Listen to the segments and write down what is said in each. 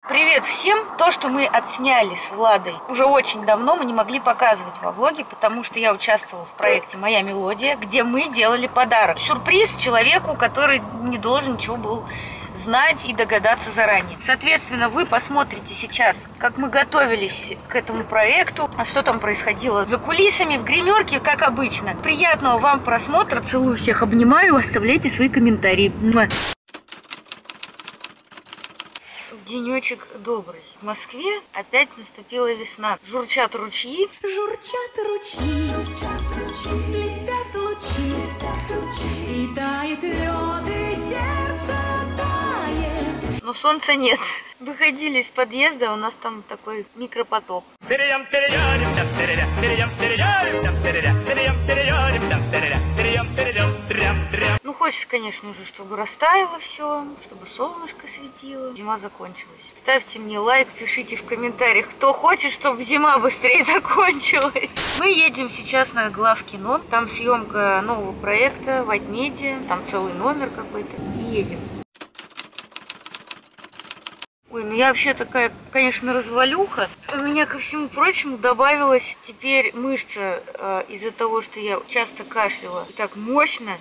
Привет всем! То, что мы отсняли с Владой уже очень давно, мы не могли показывать во влоге, потому что я участвовала в проекте «Моя мелодия», где мы делали подарок. Сюрприз человеку, который не должен ничего был знать и догадаться заранее. Соответственно, вы посмотрите сейчас, как мы готовились к этому проекту, а что там происходило за кулисами, в гримерке, как обычно. Приятного вам просмотра, целую всех, обнимаю, оставляйте свои комментарии. Денечек добрый. В Москве опять наступила весна. Журчат ручьи. Журчат ручьи, слепят лучи, и тает лед, и сердце тает. Но солнца нет. Выходили из подъезда, у нас там такой микропотоп. Ну, хочется, конечно, уже, чтобы растаяло все, чтобы солнышко светило. Зима закончилась. Ставьте мне лайк, пишите в комментариях, кто хочет, чтобы зима быстрее закончилась. Мы едем сейчас на главкино. Там съемка нового проекта White Media. Там целый номер какой-то. И едем. Ой, ну я вообще такая, конечно, развалюха. У меня, ко всему прочему, добавилась теперь мышца из-за того, что я часто кашляла и так мощно.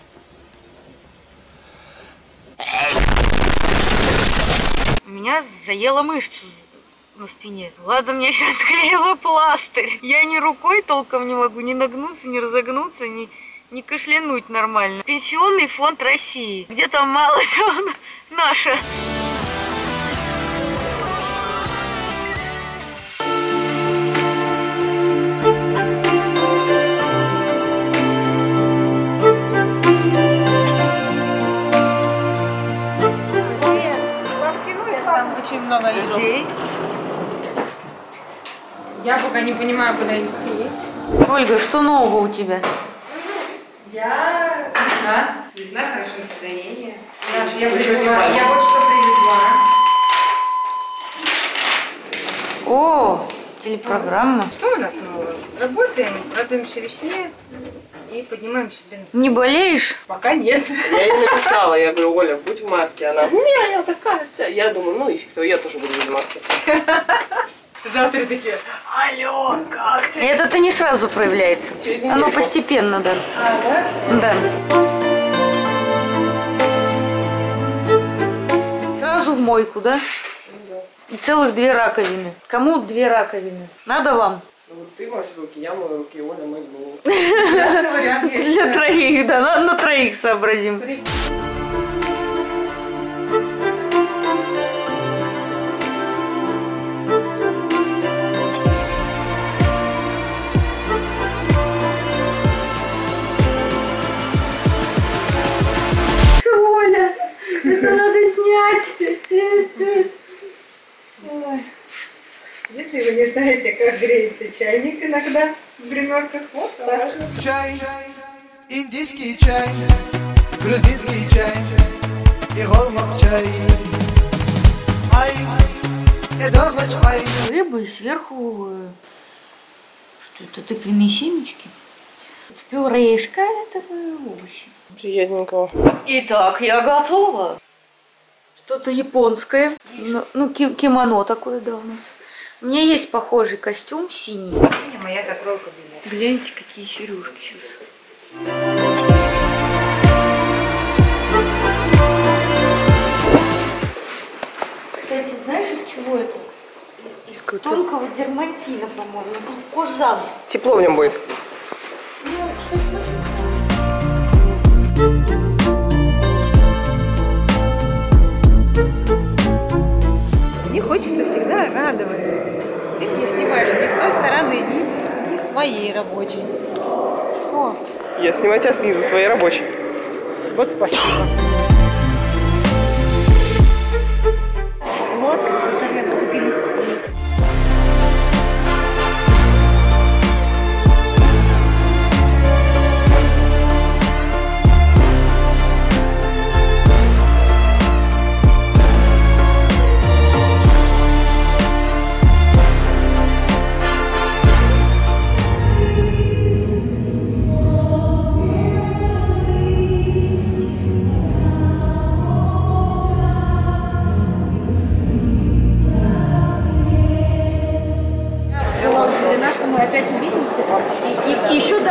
Меня заела мышцу на спине. Ладно, мне сейчас склеила пластырь. Я ни рукой толком не могу ни нагнуться, ни разогнуться, ни кашлянуть нормально. Пенсионный фонд России. Где там мало что наша. Очень много людей. Я пока не понимаю, куда идти. Ольга, что нового у тебя? Я весна. Весна, хорошее настроение. Я вот что привезла. О, телепрограмма. Что у нас нового? Работаем, радуемся весне и поднимаем себе настроение. Не болеешь? Пока нет. Я ей написала, я говорю, Оля, будь в маске. Она, не, я такая вся. Я думаю, ну и фиг с того, я тоже буду без маски. Завтра такие, алло, как ты? Это-то не сразу проявляется. Оно постепенно, да. А, да? Да. Сразу в мойку, да? И целых 2 раковины. Кому 2 раковины? Надо вам? Ну, вот ты можешь руки, я мою руки, Оля мою голову. Для троих, да. На троих сообразим. Оля, это надо снять. Ой. Если вы не знаете, как греется чайник иногда в гримерках, вот так. Чай, индийский чай, грузинский чай и голмак чай. Ай, эдорвач ай. Рыба и сверху... Что это? Тыквенные семечки? Это пюрешка, это овощи. Приятненького. Итак, я готова. Что-то японское. Ну, кимоно такое, да, у нас. У меня есть похожий костюм синий. Моя закрою кабинет. Гляньте, какие сережки сейчас. Кстати, знаешь, из чего это? Из тонкого дермантина, по-моему. Кожзам. Тепло в нем будет. Мне хочется всегда радоваться. Ты меня снимаешь не с той стороны, ни с моей рабочей. Что? Я снимаю тебя снизу, с твоей рабочей. Вот спасибо. Лодка, с которой я буду грести.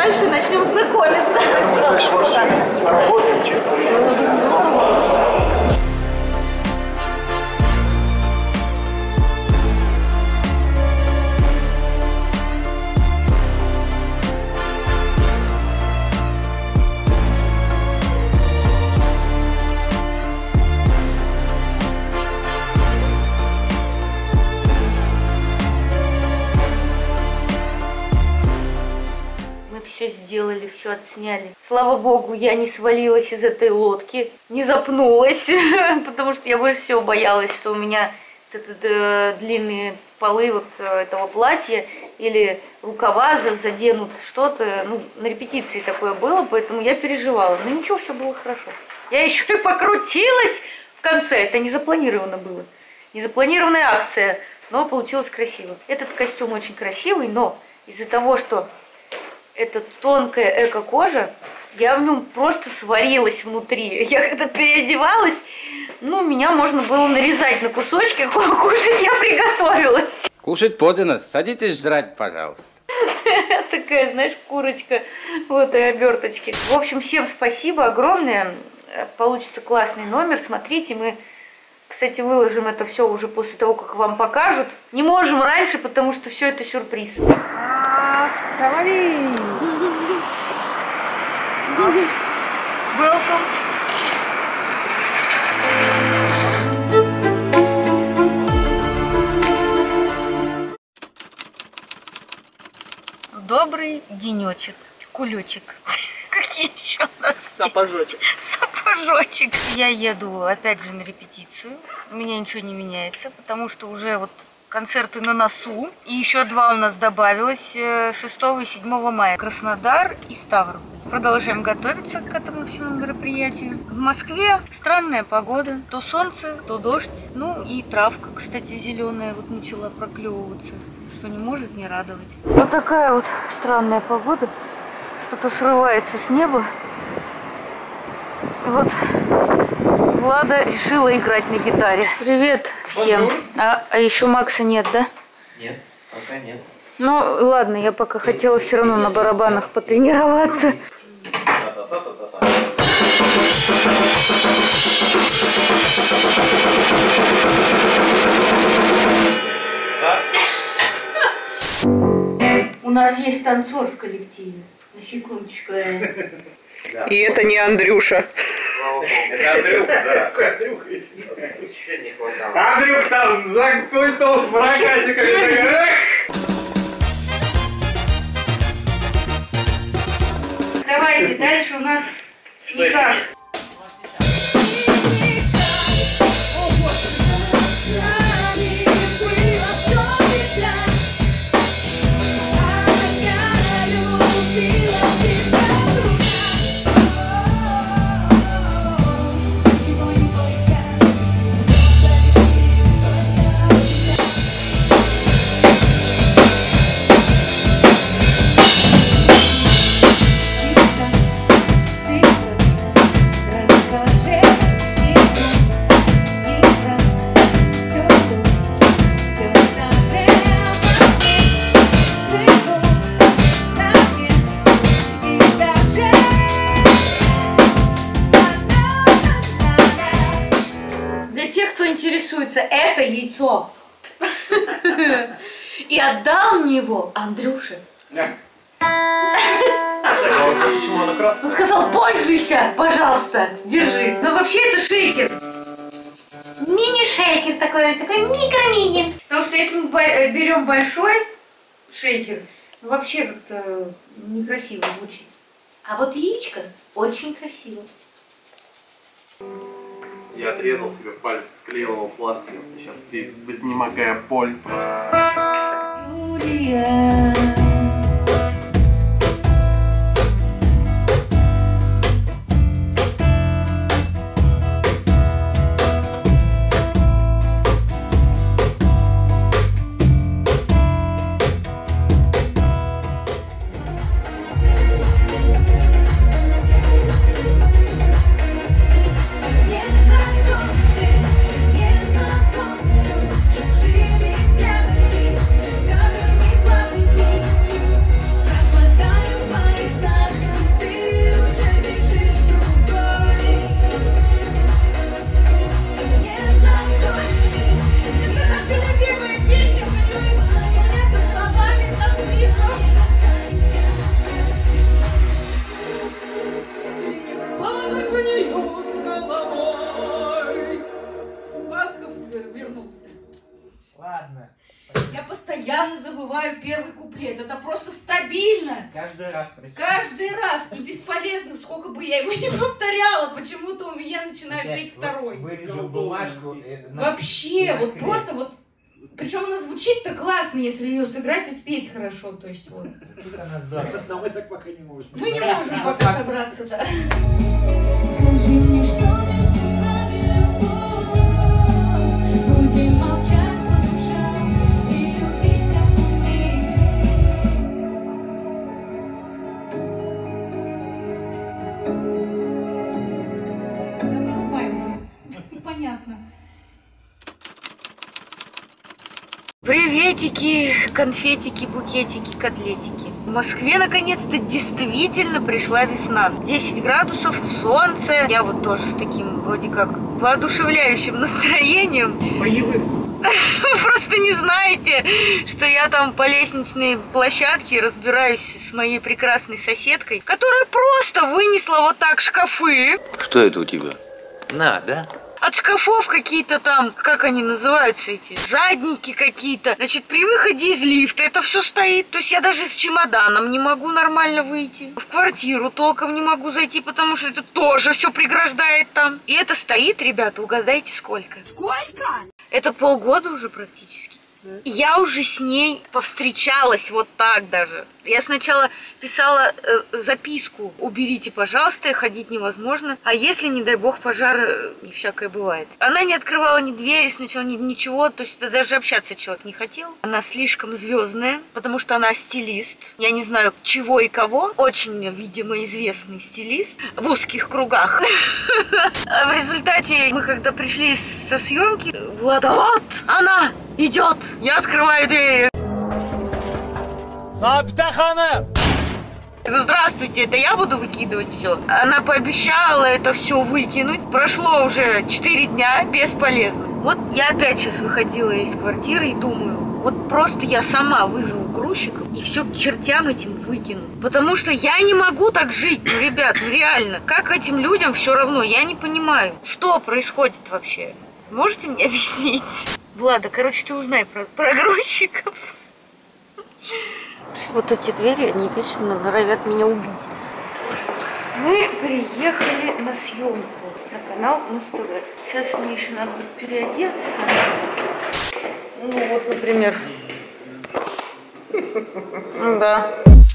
дальше начнем знакомиться. Работаем, чем-то. Все сделали, все отсняли. Слава богу, я не свалилась из этой лодки, не запнулась, потому что я больше всего боялась, что у меня длинные полы вот этого платья или рукава заденут что-то. Ну, на репетиции такое было, поэтому я переживала. Но ничего, все было хорошо. Я еще и покрутилась в конце. Это не запланировано было. Незапланированная акция, но получилось красиво. Этот костюм очень красивый, но из-за того, что это тонкая эко-кожа, я в нем просто сварилась внутри. Я когда переодевалась, ну, меня можно было нарезать на кусочки, кушать я приготовилась. Кушать подано, садитесь жрать, пожалуйста. Такая, знаешь, курочка в этой оберточке. В общем, всем спасибо огромное. Получится классный номер. Смотрите, мы, кстати, выложим это все уже после того, как вам покажут. Не можем раньше, потому что все это сюрприз. Говори! Welcome. Добрый денечек, кулечек. Какие еще у нас? Сапожочек. Сапожочек. Я еду опять же на репетицию. У меня ничего не меняется, потому что уже вот концерты на носу. И еще 2 у нас добавилось 6 и 7 мая. Краснодар и Ставрополь. Продолжаем готовиться к этому всему мероприятию. В Москве странная погода. То солнце, то дождь. Ну и травка, кстати, зеленая вот начала проклевываться, что не может не радовать. Вот такая вот странная погода. Что-то срывается с неба. Вот Влада решила играть на гитаре. Привет всем. А еще Макса нет, да? Нет, пока нет. Ну ладно, я пока хотела все равно на барабанах потренироваться. У нас есть танцор в коллективе. На секундочку. И это не Андрюша. Это Андрюха, да. Андрюха. Еще не хватало. Андрюх там за пультом с прокасиками. Давайте, дальше у нас никак. Интересуется, это яйцо. И отдал мне его Андрюше. Почему она красная? Он сказал, пользуйся, пожалуйста, держи. Но вообще это шейкер. Мини-шейкер такой микро-мини. Потому что если мы берем большой шейкер, ну вообще как-то некрасиво звучит. А вот яичко очень красиво. Я отрезал себе палец, склеил его пластырем. Сейчас изнемогая боль просто. Юлия. Ладно. Я постоянно забываю первый куплет. Это просто стабильно. Каждый раз. Каждый раз. И бесполезно, сколько бы я его не повторяла. Почему-то я начинаю петь второй. Вырежу бумажку. Вообще, вот просто вот. Причем она звучит-то классно, если ее сыграть и спеть хорошо. То есть вот. Но мы так пока не можем. Мы не можем пока собраться, да. Скажи мне, что между нами любовь. Будем молчать по душам и любить, как умеем. Понятно. Приветики, конфетики, букетики, котлетики. В Москве наконец-то действительно пришла весна. 10 градусов, солнце. Я вот тоже с таким вроде как воодушевляющим настроением. Боевым. Вы просто не знаете, что я там по лестничной площадке разбираюсь с моей прекрасной соседкой, которая просто вынесла вот так шкафы. Что это у тебя? На, да? От шкафов какие-то там, как они называются эти, задники какие-то. Значит, при выходе из лифта это все стоит. То есть я даже с чемоданом не могу нормально выйти. В квартиру толком не могу зайти, потому что это тоже все преграждает там. И это стоит, ребята, угадайте сколько? Сколько? Это полгода уже практически. Я уже с ней повстречалась вот так даже. Я сначала писала записку: уберите, пожалуйста, ходить невозможно. А если, не дай бог, пожар, и всякое бывает. Она не открывала ни двери, сначала ничего, то есть даже общаться человек не хотел. Она слишком звездная, потому что она стилист. Я не знаю, чего и кого. Очень, видимо, известный стилист в узких кругах. В результате мы когда пришли со съемки, Влада, вот она идет. Я открываю дверь. Здравствуйте, это я буду выкидывать все. Она пообещала это все выкинуть. Прошло уже 4 дня, бесполезно. Вот я опять сейчас выходила из квартиры и думаю, вот просто я сама вызову грузчиков и все к чертям этим выкину. Потому что я не могу так жить, ну, ребят, ну реально. Как этим людям все равно, я не понимаю, что происходит вообще. Можете мне объяснить? Влада, короче, ты узнай про грузчиков. Вот эти двери, они вечно норовят меня убить. Мы приехали на съемку на канал Муз-ТВ. Сейчас мне еще надо будет переодеться. Ну вот, например. Да.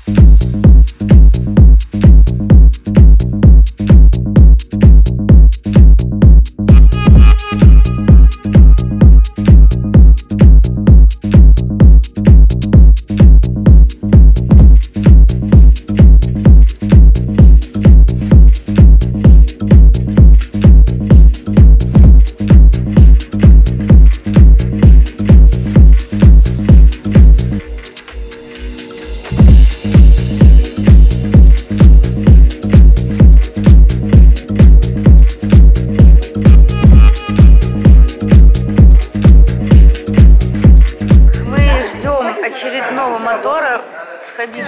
Очередного мотора с Хабибом.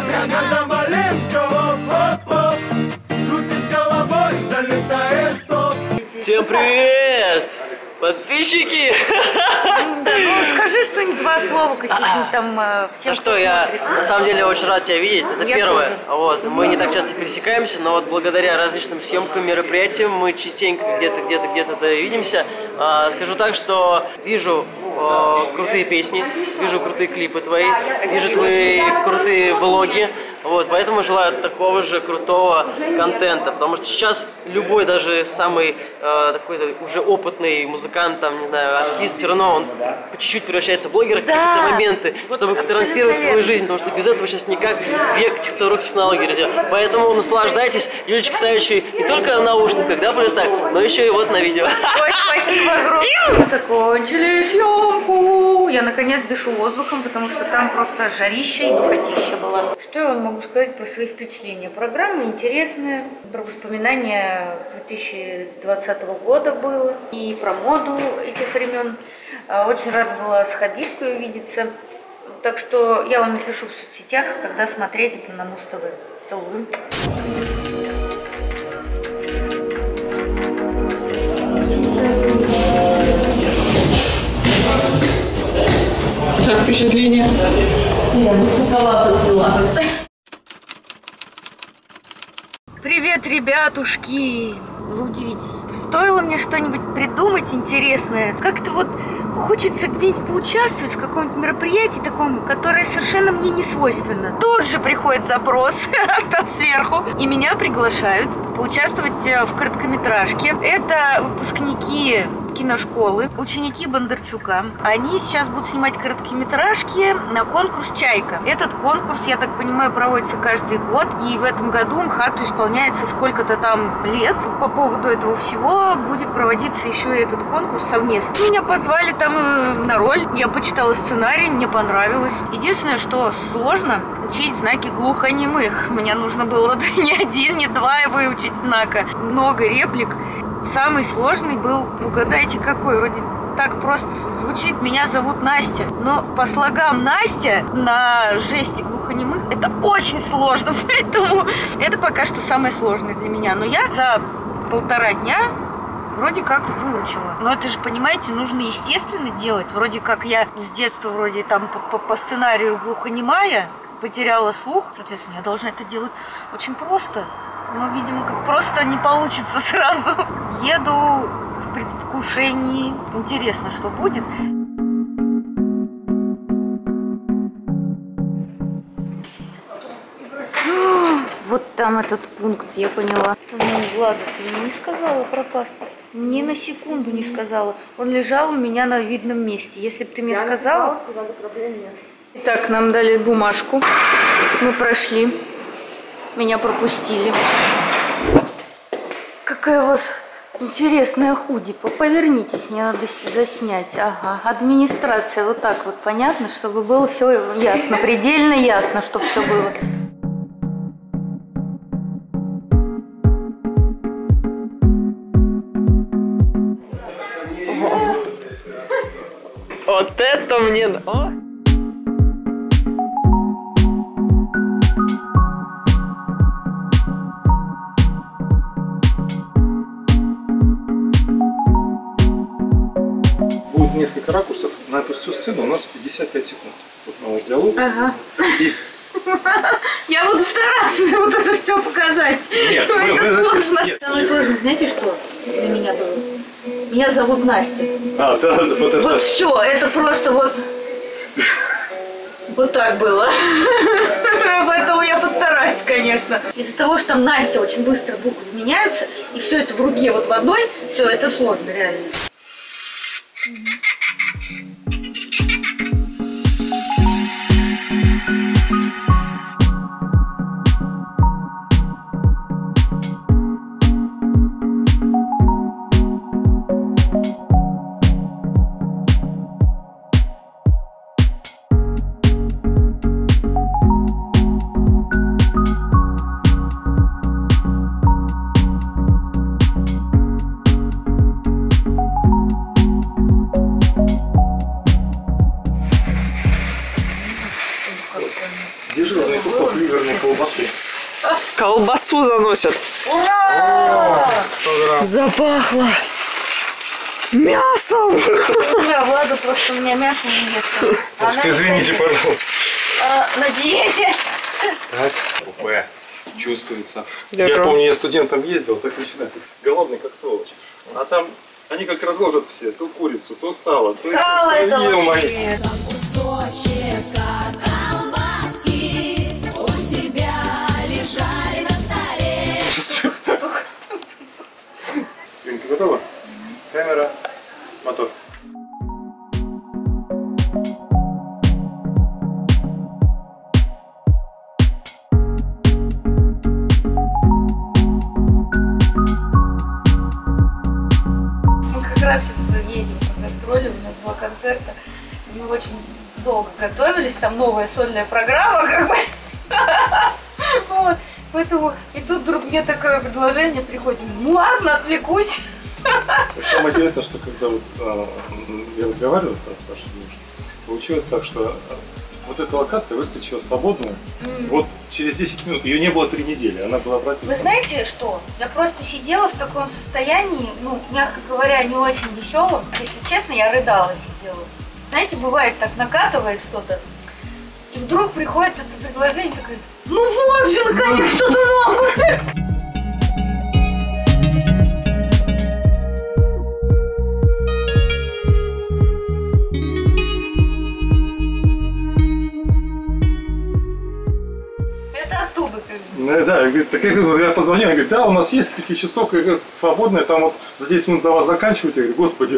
Всем привет! Подписчики! Да, ну скажи что-нибудь, 2 слова каких-нибудь там всем, Ну что, я на самом деле очень рад тебя видеть, это Я первое. тоже. Вот, мы не так часто пересекаемся, но вот благодаря различным съемкам, мероприятиям мы частенько где-то да видимся. Скажу так, что вижу крутые песни, вижу крутые клипы твои, вижу твои крутые влоги. Вот, поэтому желаю такого же крутого контента, потому что сейчас любой, даже самый такой уже опытный музыкант, там, не знаю, артист, все равно он по чуть-чуть превращается в блогера в какие-то моменты, вот чтобы транслировать свою жизнь, потому что без этого сейчас никак век цифровых технологий, друзья. Поэтому наслаждайтесь Юлечкой Савичевой не только в наушниках, да, плюс так, но еще и вот на видео. Ой, спасибо огромное. Мы закончили съемку. Я наконец дышу воздухом, потому что там просто жарища и духотища было. Что я вам могу сказать про свои впечатления? Программа интересная, про воспоминания 2020 года было и про моду этих времен. Очень рада была с Хабибкой увидеться. Так что я вам напишу в соцсетях, когда смотреть это на Муз-ТВ. Целую. Как впечатление? Я бы сокола поцеловала. Привет, ребятушки! Вы удивитесь. Стоило мне что-нибудь придумать интересное. Как-то вот хочется где-нибудь поучаствовать в каком-нибудь мероприятии таком, которое совершенно мне не свойственно. Тут же приходит запрос там сверху, и меня приглашают поучаствовать в короткометражке. Это выпускники киношколы, ученики Бондарчука. Они сейчас будут снимать короткометражки на конкурс «Чайка». Этот конкурс, я так понимаю, проводится каждый год. И в этом году МХАТу исполняется сколько-то там лет. По поводу этого всего будет проводиться еще и этот конкурс совместно. Меня позвали там на роль. Я почитала сценарий, мне понравилось. Единственное, что сложно учить знаки глухонемых. Мне нужно было не один, не два выучить знака. Много реплик. Самый сложный был, угадайте какой, вроде так просто звучит, меня зовут Настя. Но по слогам Настя на жесте глухонемых это очень сложно, поэтому это пока что самое сложное для меня. Но я за 1,5 дня вроде как выучила. Но это же, понимаете, нужно естественно делать. Вроде как я с детства вроде там по сценарию глухонемая, потеряла слух, соответственно, я должна это делать очень просто. Но, видимо, как просто не получится сразу. Еду в предвкушении. Интересно, что будет. Вот там этот пункт, я поняла. Ну, Влада, ты мне не сказала про паспорт. Ни на секунду не сказала. Он лежал у меня на видном месте. Если бы ты мне сказала... Итак, нам дали бумажку. Мы прошли. Меня пропустили. Какая у вас интересная худи. Повернитесь, мне надо заснять. Ага, администрация. Вот так вот, понятно, чтобы было все ясно, предельно ясно, чтобы все было. Вот это мне... О! Будет несколько ракурсов. На эту всю сцену у нас 55 секунд. Вот на наш диалог. Ага. И... Я буду стараться вот это все показать. Нет, это сложно. Нет. Самое сложное, знаете, что для меня было? Меня зовут Настя. А, да, вот это. Вот все, это просто вот так было. Поэтому я постараюсь, конечно. Из-за того, что там Настя очень быстро буквы меняются, и все это в руке вот в одной, все это сложно реально. Дежурный кусок ливерной колбасы. Колбасу заносят. Ура! Запахло мясом. Влада просто у меня мясо не ест. Извините, пожалуйста. На диете. Так, УП. Чувствуется. Я помню, я студентом ездил, так начинается. Голодный как сволочь. А там они как разложат все. То курицу, то сало. То сало это вообще. Юнька, готова? Камера, мотор. Мы как раз сейчас едем по гастролям, у нас 2 концерта. Мы очень долго готовились, там новая сольная программа, как бы. Вот. Поэтому и тут вдруг мне такое предложение приходит. Ну ладно, отвлекусь. Самое интересное, что когда вот, я разговаривал с вашей девушкой, получилось так, что вот эта локация выскочила свободная. Вот через 10 минут, ее не было 3 недели, она была прописана. Вы знаете что? Я просто сидела в таком состоянии, ну, мягко говоря, не очень веселом. Если честно, я рыдала, сидела. Знаете, бывает так, накатывает что-то, и вдруг приходит это предложение, такое, ну вот же, наконец, что-то новое. Это оттуда как бы. Ну, да, говорит, так я позвонил, говорит, да, у нас есть с 5 часов свободное, там вот за 10 минут до вас заканчивают. Я говорю, господи.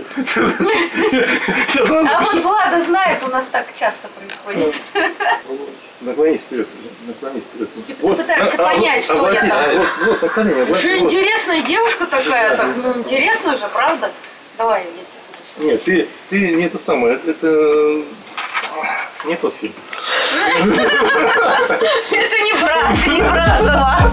А вот Влада знает, у нас так часто происходит. Наклонись вперед, наклонись вперед. Типа пытаются понять, что я там. Вот, на колени. Еще интересная девушка такая, так, ну интересно же, правда? Давай, я тебе Нет, ты не это самое, это не тот фильм. Это не брат, да.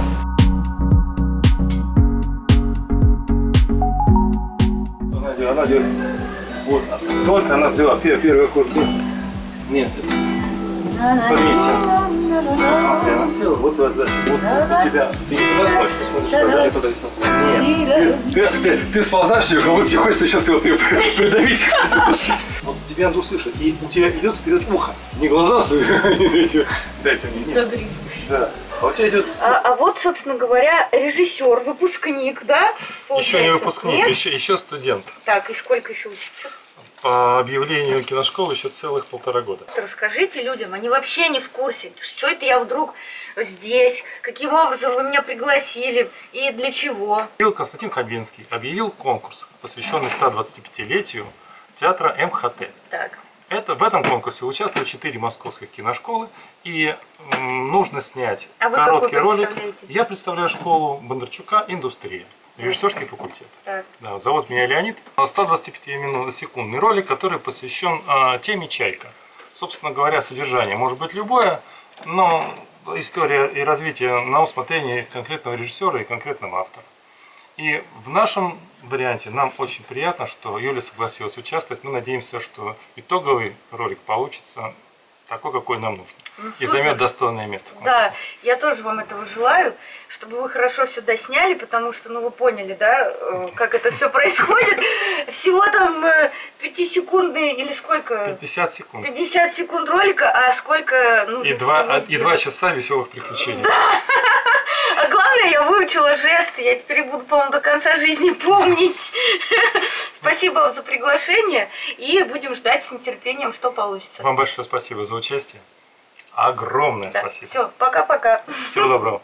Она делает, вот, только она взяла первый аккорд. Нет, подметься. Смотри, она села, вот у тебя. Ты не туда смотришь, ты смотришь туда, не туда, нет. Ты сползаешь ее, как будто тебе хочется сейчас его придавить. Вот тебе надо услышать, и у тебя идет вперед ухо, не глаза, дайте мне. Загреб. Да. А у тебя идет. А вот, собственно говоря, режиссер, выпускник, да? Еще не выпускник, еще студент. Так, и сколько еще учится? По объявлению киношколы еще целых 1,5 года. Расскажите людям, они вообще не в курсе, что это я вдруг здесь, каким образом вы меня пригласили и для чего. Константин Хабенский объявил конкурс, посвященный 125-летию театра МХТ. Так. В этом конкурсе участвуют 4 московских киношколы, и нужно снять короткий ролик. Я представляю школу Бондарчука «Индустрия». Режиссерский факультет. Так. Да, вот зовут меня Леонид. 125-секундный ролик, который посвящен теме «Чайка». Собственно говоря, содержание может быть любое, но история и развитие на усмотрение конкретного режиссера и конкретного автора. И в нашем варианте нам очень приятно, что Юля согласилась участвовать. Мы надеемся, что итоговый ролик получится такой, какой нам нужно. Ну, и займет достойное место в конкурсе. Да, я тоже вам этого желаю, чтобы вы хорошо все досняли, потому что, ну, вы поняли, да, как это все происходит. Всего там 5-секундные или сколько? 50 секунд. 50 секунд ролика, а сколько нужно? И 2 часа веселых приключений. Да. А главное, я выучила жесты, я теперь буду, по-моему, до конца жизни помнить. Спасибо вам за приглашение, и будем ждать с нетерпением, что получится. Вам большое спасибо за участие. Огромное спасибо. Все, пока-пока. Всего доброго.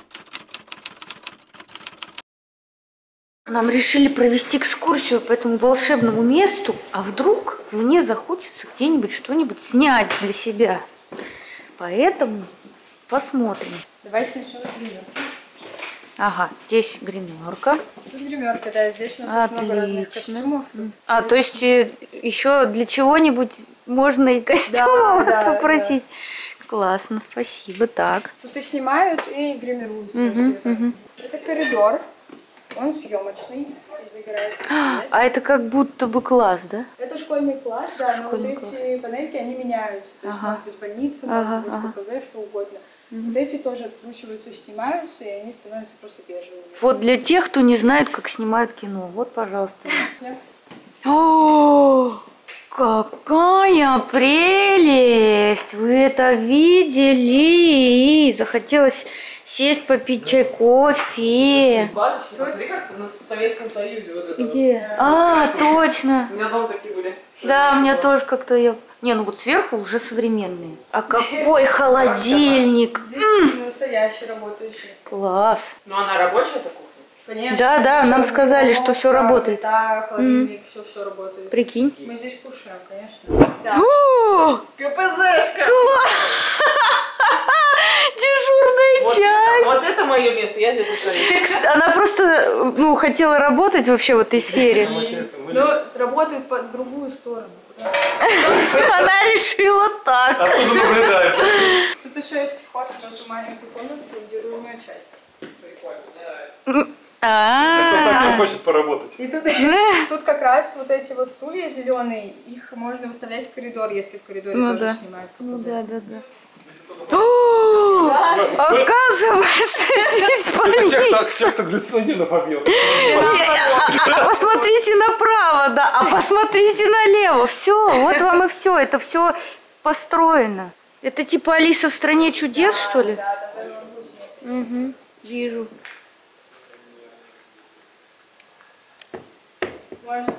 Нам решили провести экскурсию по этому волшебному месту, а вдруг мне захочется где-нибудь что-нибудь снять для себя. Поэтому посмотрим. Давайте начнем с гримерки. Ага, здесь гримерка. Тут гримерка, да, здесь у нас много разных костюмов. А, то есть еще для чего-нибудь можно и костюм попросить. Да. Классно, спасибо. Так. Тут и снимают, и гримируют. Это коридор. Он съемочный. Здесь загорается свет. А это как будто бы класс, да? Это школьный класс, да, но вот эти панельки, они меняются. То есть может быть больница, может быть КПЗ, что угодно. Вот эти тоже откручиваются, снимаются, и они становятся просто бежевыми. Вот для тех, кто не знает, как снимают кино. Вот, пожалуйста. О, какая прелесть! Вы это видели? Захотелось сесть, попить чай, кофе. Смотри, как в Советском Союзе вот это. Где? А, точно. У меня дома такие были. Да, у меня тоже как-то я... Не, ну вот сверху уже современные. А какой холодильник! Настоящий, работающий. Класс. Ну она рабочая эта кухня? Конечно. Да, нам сказали, что все работает. Да, холодильник, все работает. Прикинь. Мы здесь кушаем, конечно. Да. КПЗшка! Дежурная часть. Вот это мое место, я здесь остаюсь. Она просто, ну, хотела работать вообще в этой сфере. Но работает по другую сторону. Она решила так. Откуда наблюдает? Тут еще есть вход в эту маленькую комнату, регулируемая часть. Кто совсем хочет поработать. И тут как раз вот эти вот стулья зеленые, их можно выставлять в коридор, если в коридоре тоже снимают. Ну да. Оказывается, здесь больница. Тех, кто галлюциногенов объелся. А посмотрите направо, да, а посмотрите налево. Все, вот вам и все. Это все построено. Это типа Алиса в стране чудес, что ли? Да, там даже гусеницы. Угу, вижу. Можно.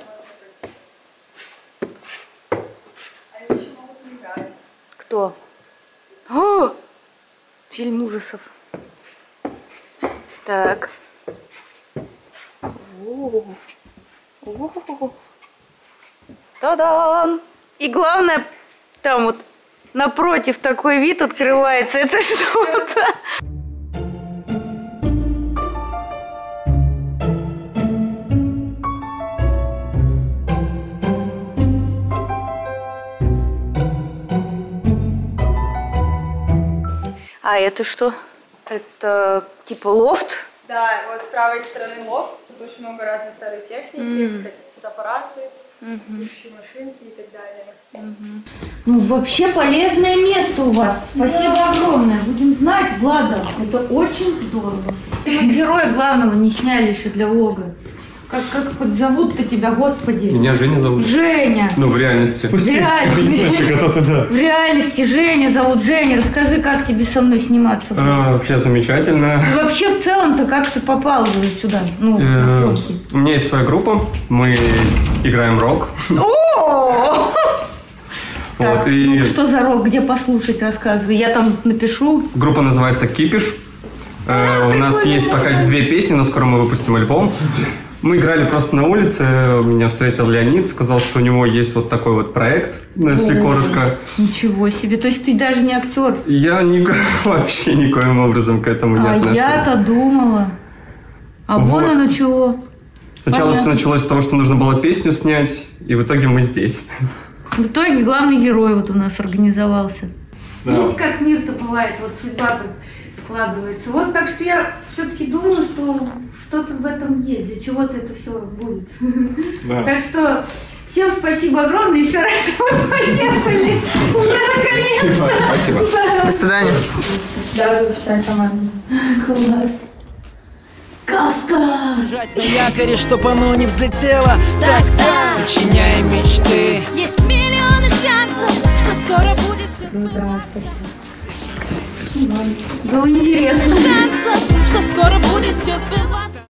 Они еще могут мигать. Кто? О! Фильм ужасов. Так. Та-дам! И главное, там вот напротив такой вид открывается. Это что-то. А это что? Это типа лофт? Да, вот с правой стороны лофт. Тут очень много разной старой техники, фотоаппараты, пишущие машинки и так далее. Ну, вообще полезное место у вас. Спасибо огромное. Будем знать, Влада. Это очень здорово. Мы героя главного не сняли еще для влога. Как хоть зовут-то тебя, Господи? Меня Женя зовут. Женя. Ну, в реальности. В реальности. В реальности Женя зовут. Женя, расскажи, как тебе со мной сниматься? Вообще замечательно. И вообще в целом-то как ты попал сюда? Ну, на съемки. У меня есть своя группа. Мы играем рок. О! Вот, и Что за рок? Где послушать? Рассказывай. Я там напишу. группа называется Кипиш. У нас есть пока 2 песни, но скоро мы выпустим альбом. Мы играли просто на улице, меня встретил Леонид, сказал, что у него есть вот такой вот проект, если коротко. Ничего себе, то есть ты даже не актер? Я вообще никоим образом к этому не отношусь. А я-то думала. А вон оно чего. Сначала все началось с того, что нужно было песню снять, и в итоге мы здесь. В итоге главный герой вот у нас организовался. Да. Видите, как мир-то бывает, вот судьба как складывается. Вот так что я все-таки думаю, что что-то в этом есть, для чего-то это все будет. Да. Так что всем спасибо огромное, еще раз мы поехали. Уже наконец-то. Спасибо. До свидания. Да, тут вся команда. Класс. Каска! Держать на якоре, чтоб оно не взлетело. Так, сочиняем мечты. Есть миллионы шансов, что скоро будет все. Да, спасибо. Было интересно. Шансов